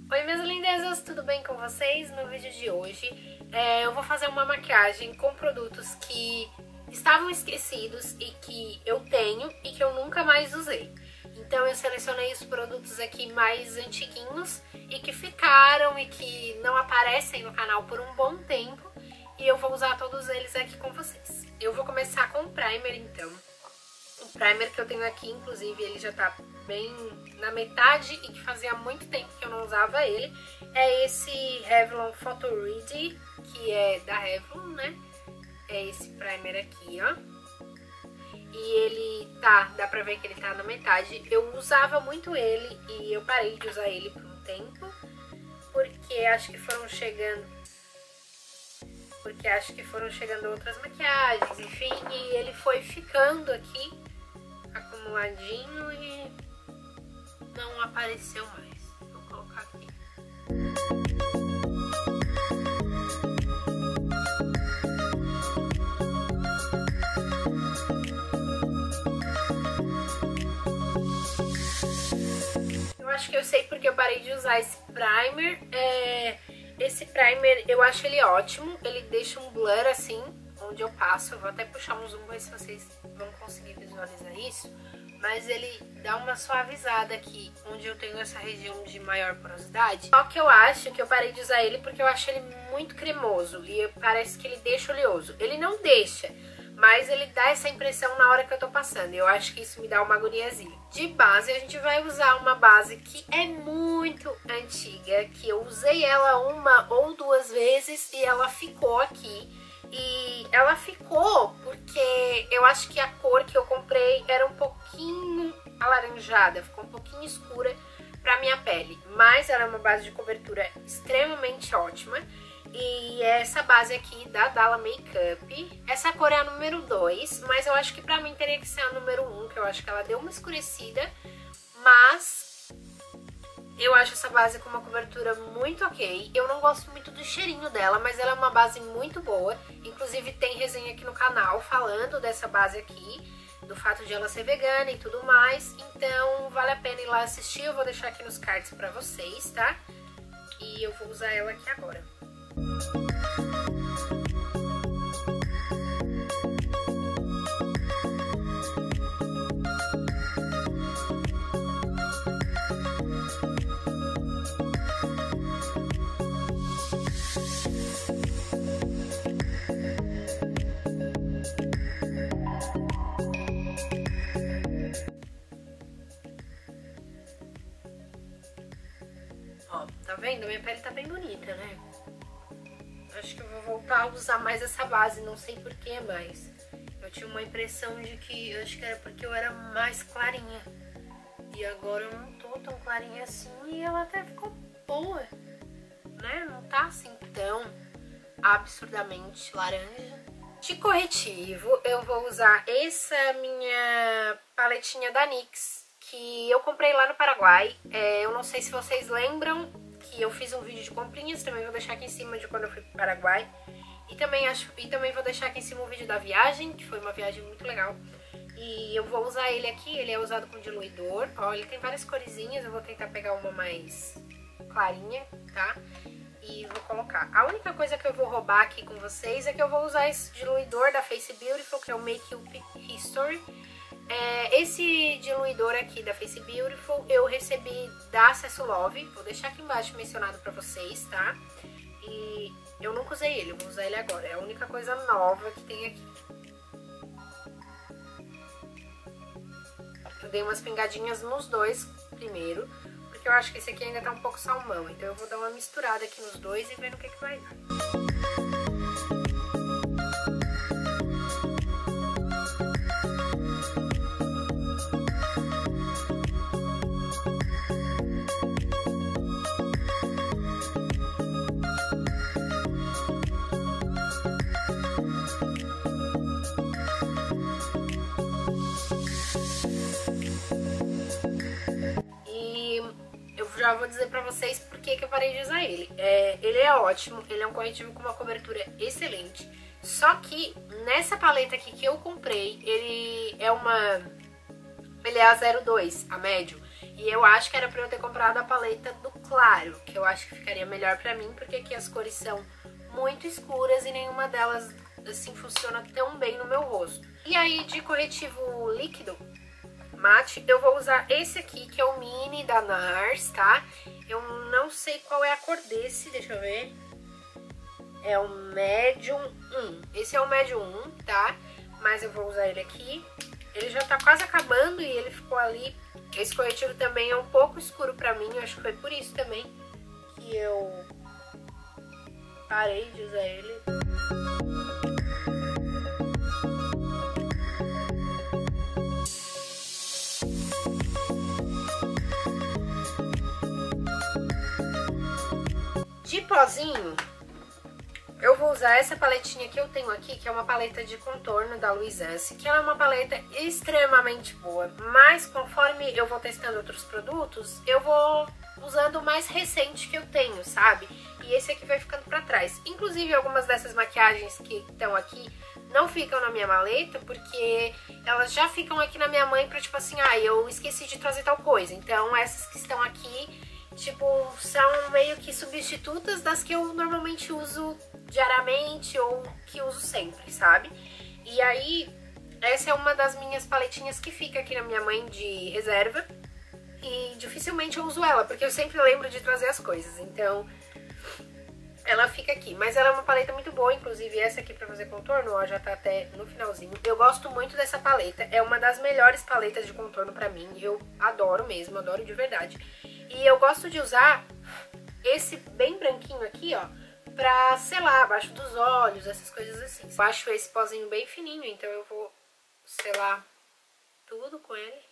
Oi minhas lindezas, tudo bem com vocês? No vídeo de hoje eu vou fazer uma maquiagem com produtos que estavam esquecidos e que eu tenho e que eu nunca mais usei. Então eu selecionei os produtos aqui mais antiguinhos e que ficaram e que não aparecem no canal por um bom tempo e eu vou usar todos eles aqui com vocês. Eu vou começar com o primer então. O primer que eu tenho aqui, inclusive, ele já tá bem na metade e que fazia muito tempo que eu não usava ele. É esse Revlon Photo Ready, que é da Revlon, né? É esse primer aqui, ó. E ele dá pra ver que ele tá na metade. Eu usava muito ele e eu parei de usar ele por um tempo, porque acho que foram chegando outras maquiagens, enfim, e ele foi ficando aqui acumuladinho e não apareceu mais. Vou colocar aqui. Eu acho que eu sei porque eu parei de usar esse primer. Esse primer eu acho ele ótimo, ele deixa um blur assim onde eu passo. Eu vou até puxar um zoom pra ver se vocês vão conseguir visualizar isso, mas ele dá uma suavizada aqui onde eu tenho essa região de maior porosidade. Só que eu acho que eu parei de usar ele porque eu acho ele muito cremoso e parece que ele deixa oleoso. Ele não deixa, mas ele dá essa impressão na hora que eu tô passando. Eu acho que isso me dá uma agoniazinha. De base, a gente vai usar uma base que é muito antiga, que eu usei ela uma ou duas vezes e ela ficou aqui. E ela ficou porque eu acho que a cor que eu comprei era um pouquinho alaranjada, ficou um pouquinho escura pra minha pele. Mas ela é uma base de cobertura extremamente ótima. E essa base aqui da Dalla Makeup, essa cor é a número 2, mas eu acho que pra mim teria que ser a número 1, que eu acho que ela deu uma escurecida, mas eu acho essa base com uma cobertura muito ok. Eu não gosto muito do cheirinho dela, mas ela é uma base muito boa. Inclusive tem resenha aqui no canal falando dessa base aqui, do fato de ela ser vegana e tudo mais. Então vale a pena ir lá assistir, eu vou deixar aqui nos cards pra vocês, tá? E eu vou usar ela aqui agora. Ó, tá vendo? Minha pele tá bem bonita, né? Acho que eu vou voltar a usar mais essa base, não sei por que mais. Eu tinha uma impressão de que, acho que era porque eu era mais clarinha. E agora eu não tô tão clarinha assim e ela até ficou boa, né? Não tá assim tão absurdamente laranja. De corretivo, eu vou usar essa minha paletinha da NYX, que eu comprei lá no Paraguai. Eu não sei se vocês lembram que eu fiz um vídeo de comprinhas, também vou deixar aqui em cima de quando eu fui pro Paraguai. E também vou deixar aqui em cima o vídeo da viagem, que foi uma viagem muito legal. E eu vou usar ele aqui, ele é usado com diluidor. Ó, ele tem várias coresinhas, eu vou tentar pegar uma mais clarinha, tá? E vou colocar. A única coisa que eu vou roubar aqui com vocês é que eu vou usar esse diluidor da Face Beautiful, que é o Make Up History. Esse diluidor aqui da Face Beautiful eu recebi da Acesso Love, vou deixar aqui embaixo mencionado pra vocês, tá? E eu nunca usei ele, eu vou usar ele agora, é a única coisa nova que tem aqui. Eu dei umas pingadinhas nos dois primeiro, porque eu acho que esse aqui ainda tá um pouco salmão, então eu vou dar uma misturada aqui nos dois e ver no que vai dar. Já vou dizer pra vocês por que eu parei de usar ele. Ele é ótimo, ele é um corretivo com uma cobertura excelente. Só que nessa paleta aqui que eu comprei, ele é a 02, a médio. E eu acho que era pra eu ter comprado a paleta do claro, que eu acho que ficaria melhor pra mim, porque aqui as cores são muito escuras e nenhuma delas, assim, funciona tão bem no meu rosto. E aí, de corretivo líquido mate, eu vou usar esse aqui, que é o Mini da NARS, tá? Eu não sei qual é a cor desse, deixa eu ver. É o Medium 1. Esse é o Medium 1, tá? Mas eu vou usar ele aqui. Ele já tá quase acabando e ele ficou ali. Esse corretivo também é um pouco escuro pra mim, eu acho que foi por isso também que eu parei de usar ele. De pozinho, eu vou usar essa paletinha que eu tenho aqui, que é uma paleta de contorno da Luisance, que ela é uma paleta extremamente boa, mas conforme eu vou testando outros produtos, eu vou usando o mais recente que eu tenho, sabe? E esse aqui vai ficando pra trás. Inclusive, algumas dessas maquiagens que estão aqui não ficam na minha maleta, porque elas já ficam aqui na minha mãe pra, tipo assim, eu esqueci de trazer tal coisa. Então, essas que estão aqui, tipo, são meio que substitutas das que eu normalmente uso diariamente ou que uso sempre, sabe? E aí, essa é uma das minhas paletinhas que fica aqui na minha mãe de reserva. E dificilmente eu uso ela, porque eu sempre lembro de trazer as coisas. Então, ela fica aqui. Mas ela é uma paleta muito boa, inclusive essa aqui pra fazer contorno, ó, já tá até no finalzinho. Eu gosto muito dessa paleta, é uma das melhores paletas de contorno pra mim. Eu adoro mesmo, adoro de verdade. E eu gosto de usar esse bem branquinho aqui, ó, pra selar abaixo dos olhos, essas coisas assim. Eu acho esse pozinho bem fininho, então eu vou selar tudo com ele.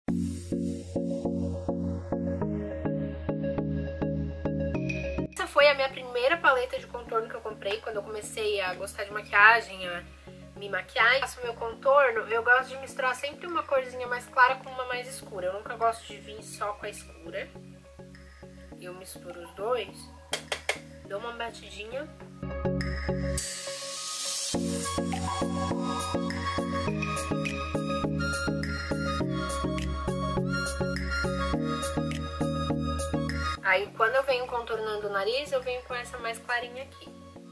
Essa foi a minha primeira paleta de contorno que eu comprei quando eu comecei a gostar de maquiagem, a me maquiar. Faço meu contorno, eu gosto de misturar sempre uma corzinha mais clara com uma mais escura. Eu nunca gosto de vir só com a escura. Eu misturo os dois, dou uma batidinha. Aí quando eu venho contornando o nariz, eu venho com essa mais clarinha aqui.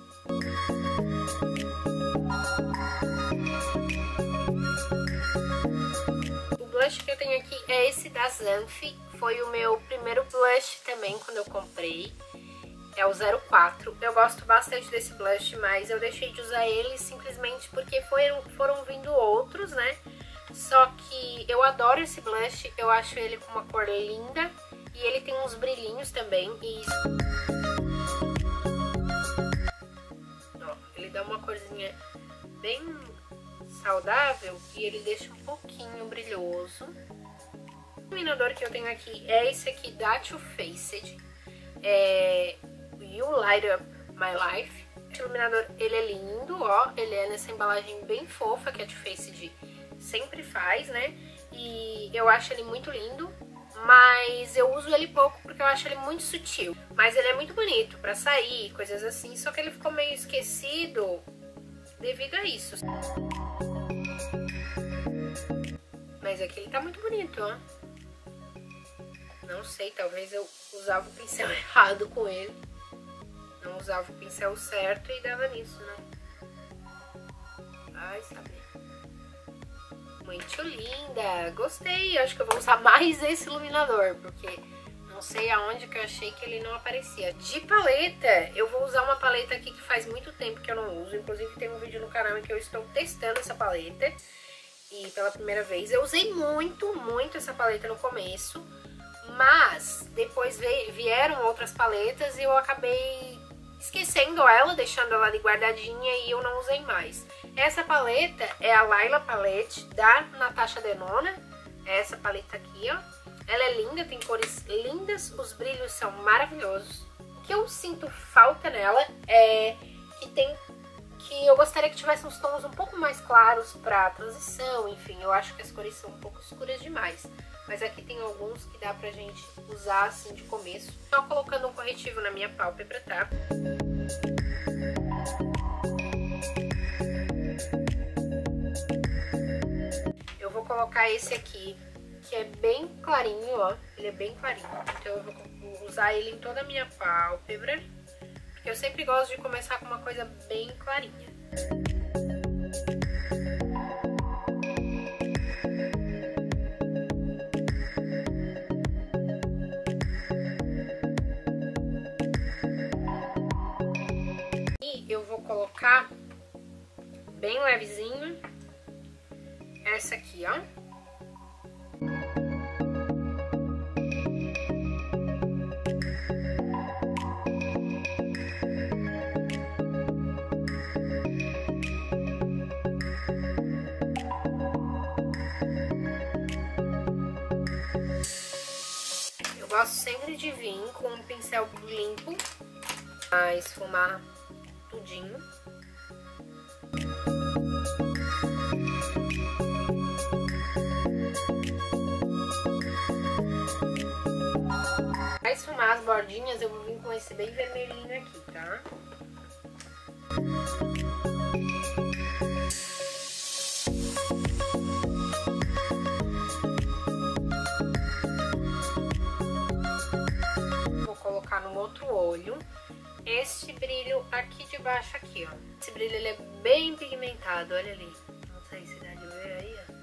O blush que eu tenho aqui é esse da Zanf. Foi o meu primeiro blush também quando eu comprei. É o 04. Eu gosto bastante desse blush, mas eu deixei de usar ele simplesmente porque foram vindo outros, né? Só que eu adoro esse blush, eu acho ele com uma cor linda. E ele tem uns brilhinhos também. E ó, ele dá uma corzinha bem saudável e ele deixa um pouquinho brilhoso. O iluminador que eu tenho aqui é esse aqui da Too Faced. É You Light Up My Life. Esse iluminador, ele é lindo, ó. Ele é nessa embalagem bem fofa que a Too Faced sempre faz, né? E eu acho ele muito lindo. Mas eu uso ele pouco porque eu acho ele muito sutil. Mas ele é muito bonito pra sair, coisas assim. Só que ele ficou meio esquecido devido a isso. Mas aqui ele tá muito bonito, ó. Não sei, talvez eu usava o pincel errado com ele. Não usava o pincel certo e dava nisso, né? Ai, sabe. Muito linda, gostei, acho que eu vou usar mais esse iluminador, porque não sei aonde que eu achei que ele não aparecia. De paleta, eu vou usar uma paleta aqui que faz muito tempo que eu não uso, inclusive tem um vídeo no canal em que eu estou testando essa paleta, e pela primeira vez. Eu usei muito essa paleta no começo, mas depois vieram outras paletas e eu acabei esquecendo ela, deixando ela ali guardadinha e eu não usei mais. Essa paleta é a Laila Palette da Natasha Denona. É essa paleta aqui, ó. Ela é linda, tem cores lindas, os brilhos são maravilhosos. O que eu sinto falta nela é que eu gostaria que tivesse uns tons um pouco mais claros pra transição, enfim. Eu acho que as cores são um pouco escuras demais. Mas aqui tem alguns que dá pra gente usar assim de começo. Só colocando um corretivo na minha pálpebra, tá? Eu vou colocar esse aqui, que é bem clarinho, ó, Ele é bem clarinho, então eu vou usar ele em toda a minha pálpebra, porque eu sempre gosto de começar com uma coisa bem clarinha. E eu vou colocar bem levezinho essa aqui, ó. Eu gosto sempre de vir com um pincel limpo pra esfumar tudinho. Pra esfumar as bordinhas, eu vou vir com esse bem vermelhinho aqui, tá? Vou colocar no outro olho este brilho aqui de baixo aqui, ó. Esse brilho, ele é bem pigmentado, olha ali. Não sei se dá de ver aí, ó.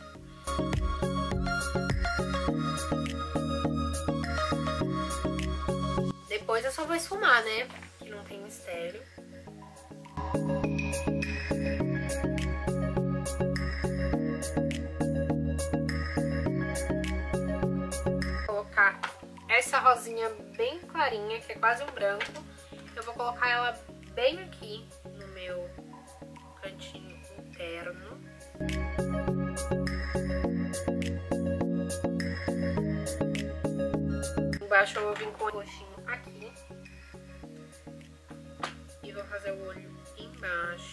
Depois eu só vou esfumar, né? Que não tem mistério. Vou colocar essa rosinha bem clarinha, que é quase um branco. Eu vou colocar ela bem aqui no meu cantinho interno. Embaixo eu vou vir com o roxinho aqui. E vou fazer o olho embaixo.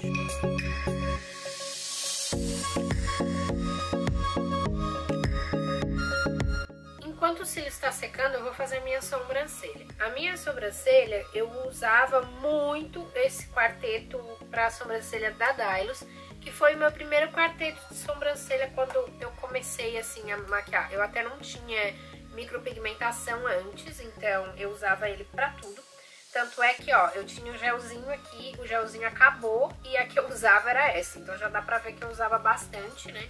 Enquanto o cílio está secando, eu vou fazer a minha sobrancelha. A minha sobrancelha, eu usava muito esse quarteto para a sobrancelha da Dylos, que foi o meu primeiro quarteto de sobrancelha quando eu comecei assim a maquiar. Eu até não tinha micropigmentação antes, então eu usava ele pra tudo. Tanto é que, ó, eu tinha o gelzinho aqui, o gelzinho acabou e a que eu usava era essa. Então já dá pra ver que eu usava bastante, né?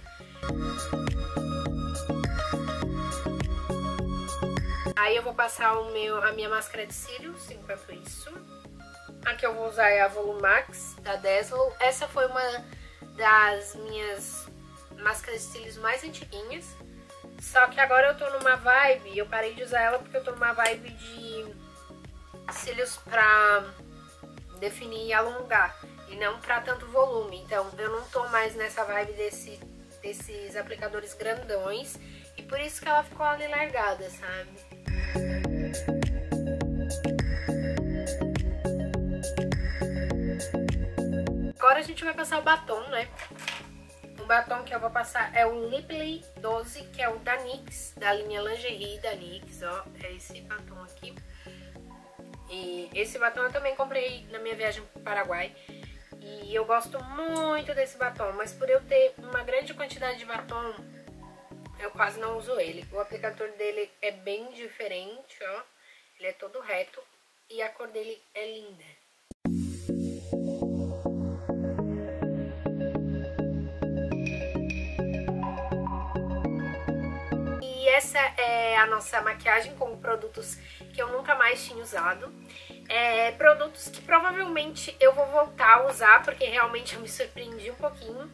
Aí eu vou passar a minha máscara de cílios enquanto isso. A que eu vou usar é a Volumax da Deslo. Essa foi uma das minhas máscaras de cílios mais antiguinhas. Só que agora eu tô numa vibe, eu parei de usar ela porque eu tô numa vibe de cílios pra definir e alongar, e não pra tanto volume. Então eu não tô mais nessa vibe desses aplicadores grandões, e por isso que ela ficou ali largada, sabe? Agora a gente vai passar o batom, né? O batom que eu vou passar é o Lipply 12, que é o da NYX, da linha Lingerie da NYX, ó. É esse batom aqui. E esse batom eu também comprei na minha viagem pro Paraguai. E eu gosto muito desse batom, mas por eu ter uma grande quantidade de batom, eu quase não uso ele. O aplicador dele é bem diferente, ó. Ele é todo reto e a cor dele é linda. Essa é a nossa maquiagem com produtos que eu nunca mais tinha usado. Produtos que provavelmente eu vou voltar a usar, porque realmente eu me surpreendi um pouquinho.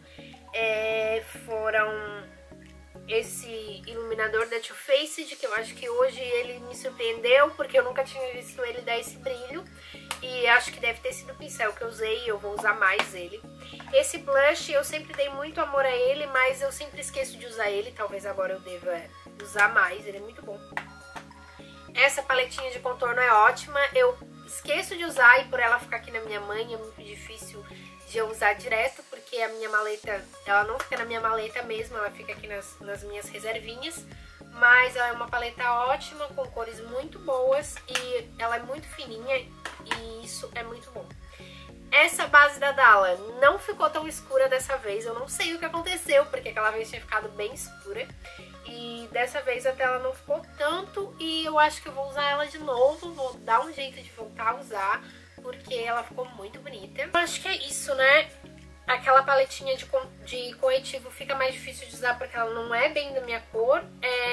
Foram esse iluminador da Too Faced, que eu acho que hoje ele me surpreendeu, porque eu nunca tinha visto ele dar esse brilho. E acho que deve ter sido o pincel que eu usei, eu vou usar mais ele. Esse blush eu sempre dei muito amor a ele, mas eu sempre esqueço de usar ele. Talvez agora eu deva usar mais, ele é muito bom. Essa paletinha de contorno é ótima, eu esqueço de usar e por ela ficar aqui na minha mãe é muito difícil de eu usar direto, porque a minha maleta, ela não fica na minha maleta mesmo, ela fica aqui nas minhas reservinhas. Mas ela é uma paleta ótima, com cores muito boas e ela é muito fininha e isso é muito bom. Essa base da Dalla não ficou tão escura dessa vez, eu não sei o que aconteceu, porque aquela vez tinha ficado bem escura. E dessa vez a tela não ficou tanto e eu acho que eu vou usar ela de novo, vou dar um jeito de voltar a usar, porque ela ficou muito bonita. Eu acho que é isso, né? Aquela paletinha de corretivo fica mais difícil de usar porque ela não é bem da minha cor.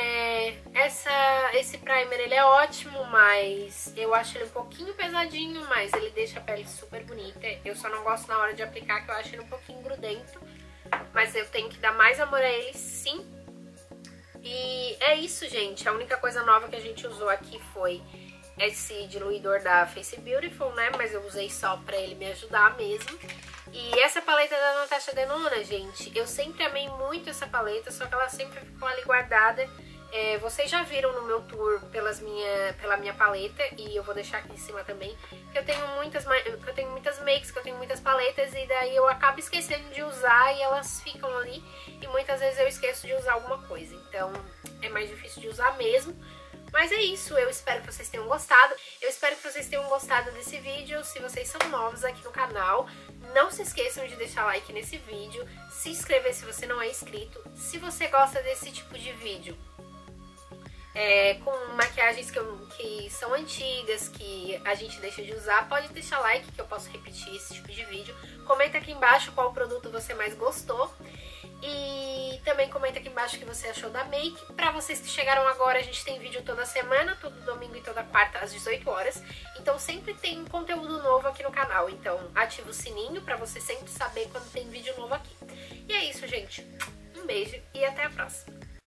Esse primer ele é ótimo, mas eu acho ele um pouquinho pesadinho, mas ele deixa a pele super bonita. Eu só não gosto na hora de aplicar, que eu acho ele um pouquinho grudento, mas eu tenho que dar mais amor a ele sim. E é isso, gente. A única coisa nova que a gente usou aqui foi esse diluidor da Face Beautiful, né? Mas eu usei só pra ele me ajudar mesmo. E essa paleta da Natasha Denona, gente, eu sempre amei muito essa paleta, só que ela sempre ficou ali guardada. Vocês já viram no meu tour pela minha paleta, e eu vou deixar aqui em cima também, que eu tenho muitas makes, que eu tenho muitas paletas, e daí eu acabo esquecendo de usar e elas ficam ali, e muitas vezes eu esqueço de usar alguma coisa, então é mais difícil de usar mesmo. Mas é isso, eu espero que vocês tenham gostado. Eu espero que vocês tenham gostado desse vídeo. Se vocês são novos aqui no canal, não se esqueçam de deixar like nesse vídeo, se inscrever se você não é inscrito. Se você gosta desse tipo de vídeo, com maquiagens que são antigas, que a gente deixa de usar, pode deixar like que eu posso repetir esse tipo de vídeo. Comenta aqui embaixo qual produto você mais gostou. E também comenta aqui embaixo o que você achou da make. Pra vocês que chegaram agora, a gente tem vídeo toda semana, todo domingo e toda quarta às 18 horas. Então sempre tem conteúdo novo aqui no canal. Então ativa o sininho pra você sempre saber quando tem vídeo novo aqui. E é isso, gente. Um beijo e até a próxima.